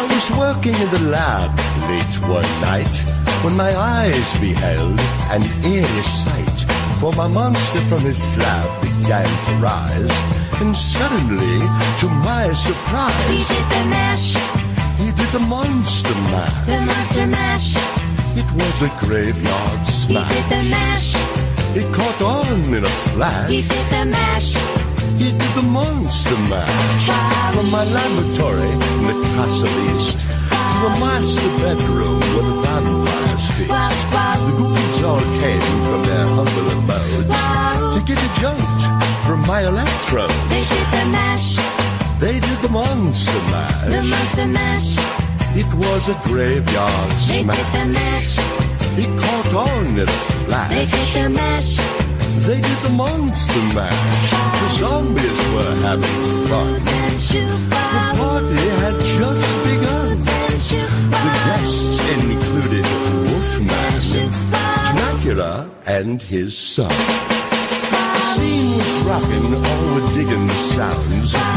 was working in the lab late one night when my eyes beheld an eerie sight. For my monster from his slab began to rise, and suddenly, to my surprise, he did the mash. He did the monster mash. The monster mash. It was a graveyard smash. He did the mash. It caught on in a flash. He did the mash. He did the monster mash. From my laboratory in the castle east to a master bedroom where the vampires feast. The ghouls all came from their humble abodes to get a jolt from my electrode. They did the mash. They did the monster mash. The monster mash. It was a graveyard They smash. did the mash. It caught on in a flash. They did the mash. They did the monster mash. The zombies were having fun. The party had just begun. The guests included Wolfman, Dracula, and his son. The scene was rockin', all were digging the sounds.